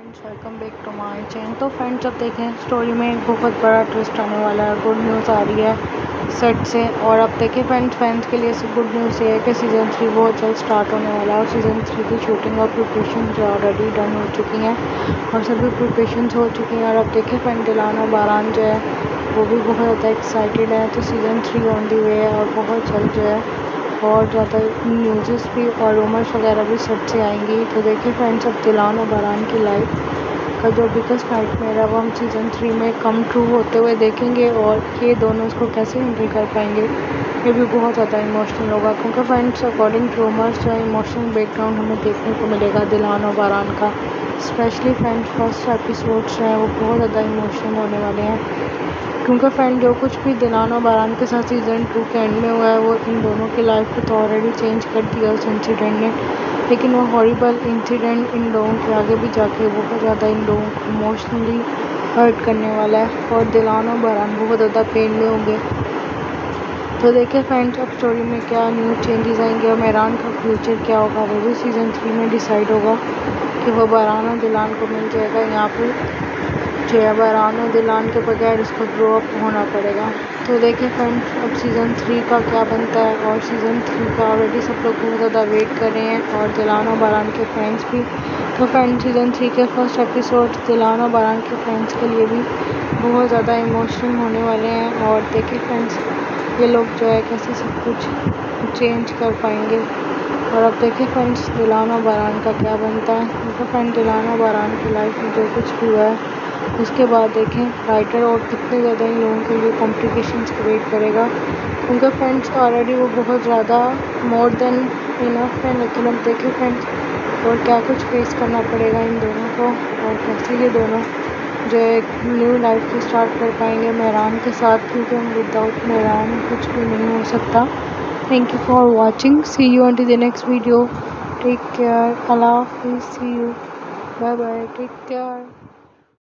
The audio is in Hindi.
Friends, welcome back to my channel. तो फ्रेंड्स, अब देखें स्टोरी में एक बहुत बड़ा ट्विस्ट आने वाला है। गुड न्यूज़ आ रही है सेट से। और अब देखें फैंस के लिए गुड न्यूज़ ये है कि सीज़न 3 बहुत जल्द स्टार्ट होने वाला है। और सीज़न 3 की शूटिंग और प्रिपरेशन जो ऑलरेडी डन हो चुकी हैं और सभी प्रिपरेशन हो चुकी हैं। और अब देखें फैन दिलाना बारान जो है वो भी बहुत ज़्यादा एक्साइटेड है। तो सीज़न 3 ऑन दी वे है और बहुत जल्द जो है और ज़्यादा न्यूज़ भी और रूमर्स वगैरह भी सेट से आएंगी। तो देखिए फ्रेंड्स, अब दिलान और बारान की लाइफ का जो बिगेस्ट नाइटमेयर है वो हम सीज़न 3 में कम ट्रू होते हुए देखेंगे। और ये दोनों इसको कैसे हैंडल कर पाएंगे ये भी बहुत ज़्यादा इमोशनल होगा। क्योंकि फ्रेंड्स, अकॉर्डिंग टू रूमर्स जो है इमोशनल बैकग्राउंड हमें देखने को मिलेगा दिलान और बारान का। स्पेशली फ्रेंड्स फर्स्ट एपिसोड्स जो हैं वो बहुत ज़्यादा इमोशनल होने वाले हैं। क्योंकि फ्रेंड जो कुछ भी दिलान और बारान के साथ सीज़न 2 के एंड में हुआ है वो इन दोनों की लाइफ को तो ऑलरेडी चेंज कर दिया उस इंसिडेंट ने। लेकिन वो हॉरिबल इंसिडेंट इन लोगों के आगे भी जाके बहुत ज़्यादा इन लोगों को इमोशनली हर्ट करने वाला है। और दिलान और बारान बहुत ज़्यादा पेन में होंगे। तो देखिए फ्रेंड्स, अब स्टोरी में क्या न्यू चेंजेस आएंगे और मेहरान का फ्यूचर क्या होगा वो भी सीज़न 3 में डिसाइड होगा कि वो बारान और दिलान को मिल जाएगा। यहाँ पर जो है बारान और दिलान के बगैर उसको ग्रो अप होना पड़ेगा। तो देखिए फ्रेंड्स, अब सीज़न 3 का क्या बनता है। और सीज़न 3 का ऑलरेडी सब लोग बहुत ज़्यादा वेट कर रहे हैं और दिलान और बारान के फ्रेंड्स भी। तो फ्रेंड्स, सीज़न 3 के फर्स्ट एपिसोड दिलान और बारान के फ्रेंड्स के लिए भी बहुत ज़्यादा इमोशनल होने वाले हैं। और देखिए फ्रेंड्स, ये लोग जो है कैसे सब कुछ चेंज कर पाएंगे। और अब देखिए फ्रेंड्स, दिलान और बारान का क्या बनता है। क्योंकि फ्रेंड दिलान और बारान की लाइफ में जो कुछ भी हुआ है उसके बाद देखें राइटर और कितने ज़्यादा इन लोगों के लिए कॉम्प्लिकेशंस क्रिएट करेगा। क्योंकि फ्रेंड्स ऑलरेडी वो बहुत ज़्यादा मोर देन इनफ है। लेकिन अब देखें फ्रेंड्स और क्या कुछ फेस करना पड़ेगा इन दोनों को और कैसे ये दोनों जो एक न्यू लाइफ को स्टार्ट कर पाएंगे मेहरान के साथ। क्योंकि हम विदाउट मेहरान कुछ भी नहीं हो सकता। Thank you for watching. See you on to the next video. Take care. Allah हाफिज़। See you. Bye bye. Take care.